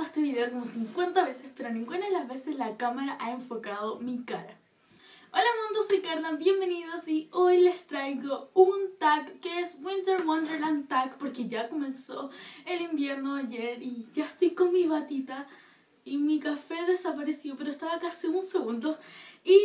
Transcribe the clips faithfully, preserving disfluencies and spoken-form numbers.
este video como cincuenta veces, pero ninguna de las veces la cámara ha enfocado mi cara. Hola mundo, soy Carla, bienvenidos y hoy les traigo un tag que es Winter Wonderland Tag porque ya comenzó el invierno ayer y ya estoy con mi batita y mi café desapareció, pero estaba acá hace un segundo. Y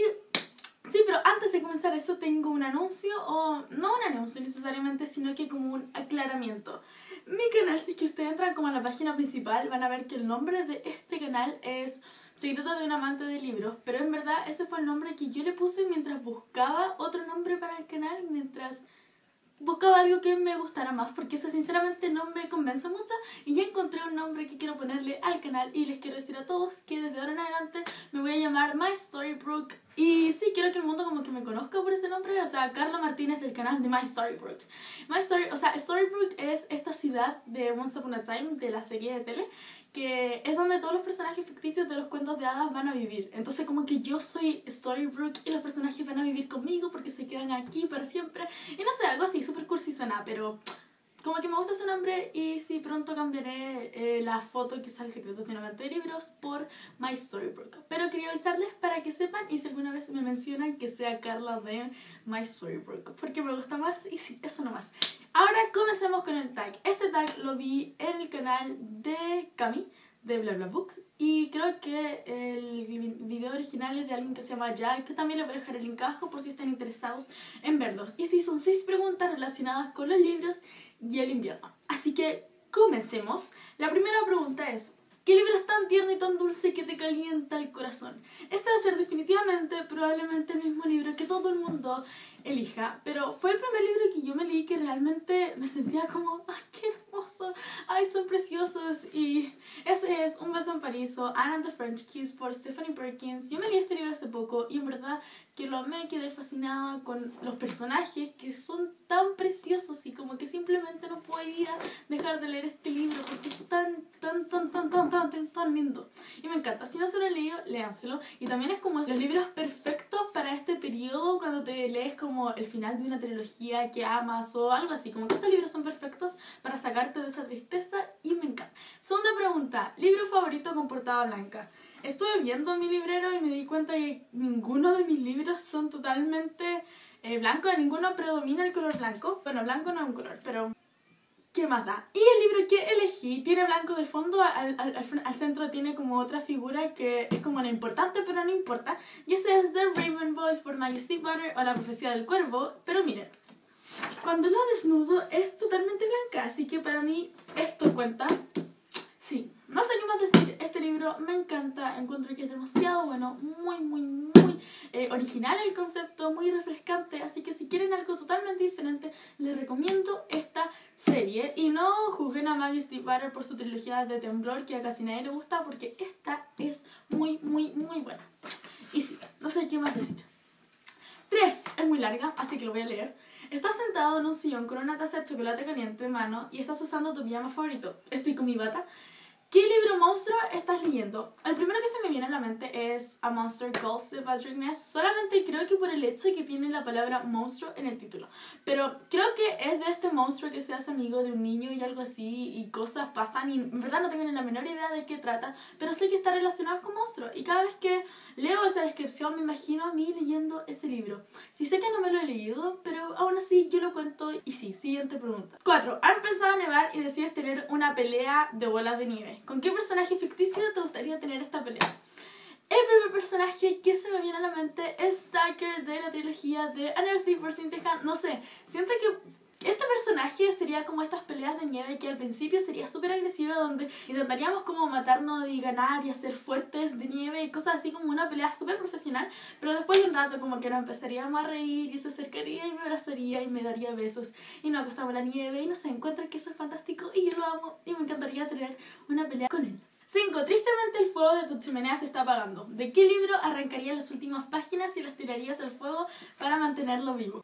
sí, pero antes de comenzar eso tengo un anuncio, o no un anuncio necesariamente, sino que como un aclaramiento. Mi canal, si es que ustedes entran como a la página principal, van a ver que el nombre de este canal es Secreto de un amante de libros, pero en verdad ese fue el nombre que yo le puse mientras buscaba otro nombre para el canal, mientras buscaba algo que me gustara más, porque ese sinceramente no me convence mucho y ya encontré un nombre que quiero ponerle al canal y les quiero decir a todos que desde ahora en adelante me voy a llamar My Storybrooke. Y sí, quiero que el mundo como que me conozca por ese nombre, o sea, Carla Martínez del canal de My Storybrooke. My Story, o sea, Storybrooke es esta ciudad de Once Upon a Time, de la serie de tele, que es donde todos los personajes ficticios de los cuentos de hadas van a vivir. Entonces como que yo soy Storybrooke y los personajes van a vivir conmigo porque se quedan aquí para siempre. Y no sé, algo así, súper cursi suena, pero como que me gusta su nombre y sí, pronto cambiaré eh, la foto que sale Secretos de un amante de libros por My Storybrooke. Pero quería avisarles para que sepan y si alguna vez me mencionan que sea Carla de My Storybrooke, porque me gusta más y sí, eso nomás. Ahora comencemos con el tag. Este tag lo vi en el canal de Cami, de BlaBlaBooks, y creo que el video original es de alguien que se llama Jack, que también les voy a dejar el link abajo por si están interesados en verlos. Y sí, son seis preguntas relacionadas con los libros y el invierno. Así que comencemos. La primera pregunta es: ¿qué libro es tan tierno y tan dulce que te calienta el corazón? Este va a ser definitivamente, probablemente el mismo libro que todo el mundo elija, pero fue el primer libro que yo me leí que realmente me sentía como ¡ay, qué hermoso! ¡Ay, son preciosos! Y ese es Un beso en París o Anne and the French Kiss por Stephanie Perkins. Yo me leí este libro hace poco y en verdad que lo amé, quedé fascinada con los personajes que son tan preciosos y como que simplemente no podía dejar de leer este libro porque es tan, tan, tan, tan, tan, tan, tan, tan lindo. Y me encanta. Si no se lo han leído, léanselo. Y también es como los libros perfectos para este periodo cuando te lees como el final de una trilogía que amas o algo así. Como que estos libros son perfectos para sacarte de esa tristeza y me encanta. Segunda pregunta: ¿libro favorito con portada blanca? Estuve viendo mi librero y me di cuenta que ninguno de mis libros son totalmente eh, blancos, ninguno predomina el color blanco. Bueno, blanco no es un color, pero ¿qué más da? Y el libro que elegí tiene blanco de fondo, al, al, al, al centro tiene como otra figura que es como no importante, pero no importa. Y ese es The Raven Boys por Maggie Stiefvater o La profecía del cuervo. Pero miren, cuando la desnudo es totalmente blanca, así que para mí esto cuenta. Sí, no sé qué más decir, este libro me encanta, encuentro que es demasiado bueno, muy, muy, muy eh, original el concepto, muy refrescante, así que si quieren algo totalmente diferente, les recomiendo esta serie. Y no juzguen a Maggie Stiefvater por su trilogía de Temblor, que a casi nadie le gusta, porque esta es muy, muy, muy buena. Y sí, no sé qué más decir. tres. Es muy larga, así que lo voy a leer. Estás sentado en un sillón con una taza de chocolate caliente en mano y estás usando tu pijama favorito. Estoy con mi bata. ¿Qué libro monstruo estás leyendo? El primero que se me viene a la mente es A Monster Calls de Patrick Ness. Solamente creo que por el hecho de que tiene la palabra monstruo en el título. Pero creo que es de este monstruo que se hace amigo de un niño y algo así, y cosas pasan y en verdad no tengo ni la menor idea de qué trata, pero sé que está relacionado con monstruos. Y cada vez que leo esa descripción me imagino a mí leyendo ese libro. Sí sé que no me lo he leído, pero aún así yo lo cuento. Y sí, siguiente pregunta. cuatro. Ha empezado a nevar y decides tener una pelea de bolas de nieve. ¿Con qué personaje ficticio te gustaría tener esta pelea? El primer personaje que se me viene a la mente es Tucker de la trilogía de Unearthly por Cynthia Hand. No sé, siento que este personaje sería como estas peleas de nieve que al principio sería súper agresiva, donde intentaríamos como matarnos y ganar y hacer fuertes de nieve y cosas así, como una pelea súper profesional, pero después de un rato como que nos empezaríamos a reír y se acercaría y me abrazaría y me daría besos y nos acostamos en la nieve y no sé, encuentro que eso es fantástico y yo lo amo y me encantaría tener una pelea con él. cinco. Tristemente el fuego de tu chimenea se está apagando. ¿De qué libro arrancarías las últimas páginas y las tirarías al fuego para mantenerlo vivo?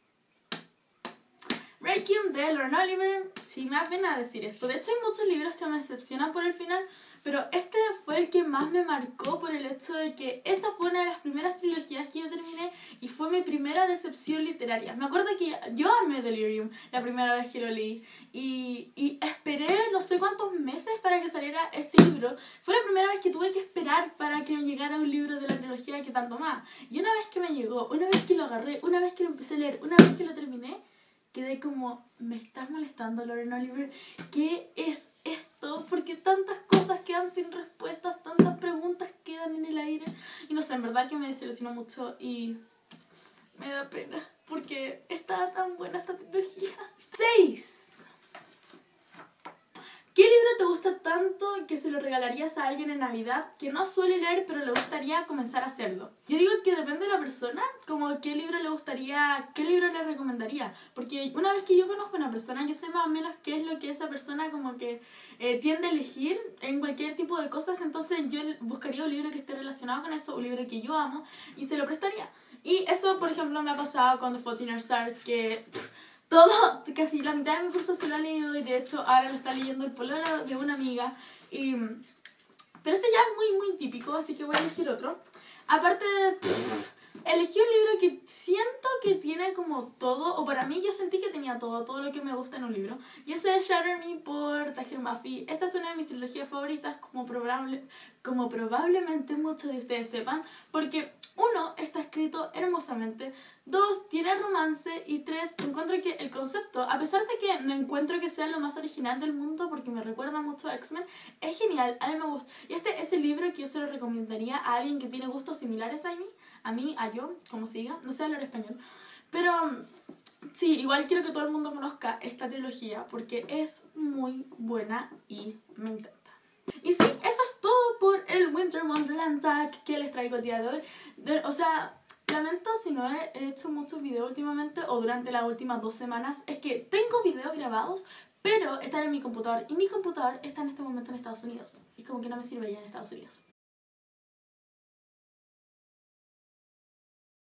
Requiem de Lauren Oliver. Sí, me da pena decir esto. De hecho hay muchos libros que me decepcionan por el final, pero este fue el que más me marcó por el hecho de que esta fue una de las primeras trilogías que yo terminé y fue mi primera decepción literaria. Me acuerdo que yo amé Delirium la primera vez que lo leí y, y esperé no sé cuántos meses para que saliera este libro. Fue la primera vez que tuve que esperar para que me llegara un libro de la trilogía que tanto más. Y una vez que me llegó, una vez que lo agarré, una vez que lo empecé a leer, una vez que lo terminé, quedé como, me estás molestando, Lauren Oliver, ¿qué es esto? Porque tantas cosas quedan sin respuestas, tantas preguntas quedan en el aire. Y no sé, en verdad que me desilusionó mucho y me da pena, porque estaba tan buena esta trilogía. seis. ¿Qué libro te gusta tanto que se lo regalarías a alguien en Navidad que no suele leer pero le gustaría comenzar a hacerlo? Yo digo que depende de la persona, como qué libro le gustaría, qué libro le recomendaría. Porque una vez que yo conozco a una persona, yo sé más o menos qué es lo que esa persona como que eh, tiende a elegir en cualquier tipo de cosas. Entonces yo buscaría un libro que esté relacionado con eso, un libro que yo amo y se lo prestaría. Y eso, por ejemplo, me ha pasado con The Fault in Our Stars, que... Pff, todo, casi la mitad de mi curso se lo ha leído y de hecho ahora lo está leyendo el pololo de una amiga. Y, pero este ya es muy muy típico, así que voy a elegir otro. Aparte de... Pff, elegí un libro que siento que tiene como todo, o para mí yo sentí que tenía todo, todo lo que me gusta en un libro. Y ese es Shatter Me por Taher Mafi. Esta es una de mis trilogías favoritas, como, probable, como probablemente muchos de ustedes sepan, porque uno, está escrito hermosamente, dos, tiene romance y tres, encuentro que el concepto, a pesar de que no encuentro que sea lo más original del mundo porque me recuerda mucho a X-Men, es genial, a mí me gusta. Y este es el libro que yo se lo recomendaría a alguien que tiene gustos similares a mí, a mí, a yo, como se diga, no sé hablar español. Pero sí, igual quiero que todo el mundo conozca esta trilogía porque es muy buena y me encanta. Y sí, eso es todo por el Winter Wonderland Tag que les traigo el día de hoy. De, o sea, lamento si no he hecho muchos videos últimamente o durante las últimas dos semanas. Es que tengo videos grabados, pero están en mi computador y mi computador está en este momento en Estados Unidos. Y como que no me sirve ya en Estados Unidos.